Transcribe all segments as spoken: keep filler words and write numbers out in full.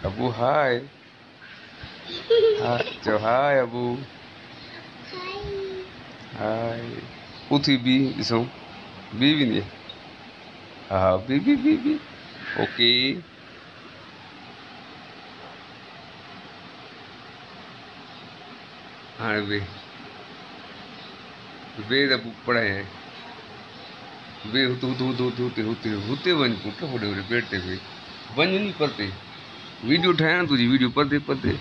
अबू हाय हाय जो हाय अबू हाय उठी बी ॾिसूं बी भी नहीं हाँ B B B B okay हाँ वे वे अबू पढ़ाए हैं वे हुते हुते हुते हुते हुते हुते वञ पुट होॾे होॾे पेड़ ते वे वञ नी परते वीडियो ठाहियां तुंहिंजी वीडियो परते परते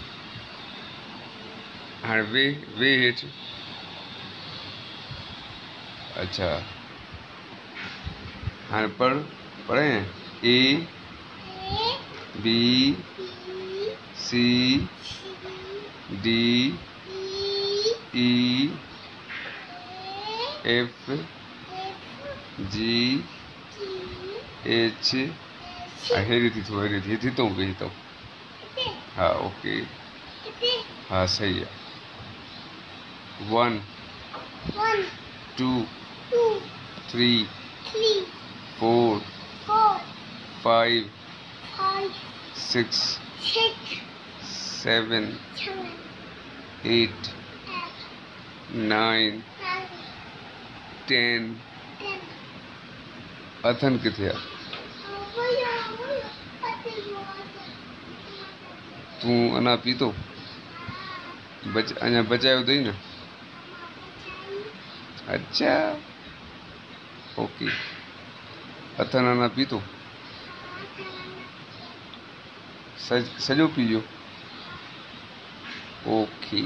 हाणे वे वे हेठि अच्छा हाणे पढ़ पढ़े A B C D E F G H हेरी थी थो हेरी थी थी तो वेही तो हाँ ओके हाँ सही है one two three four five six seven eight nine ten अथन किथे आहे तूं अञा पीतो बच अञा बचायो अथई न अच्छा ओके अथन अञा पीतो सज सॼो पीजो ओके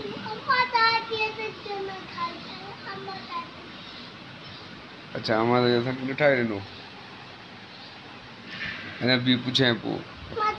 अच्छा हमारे असांखे न ठाहे ॾिनो अञा बि पुछां पोइ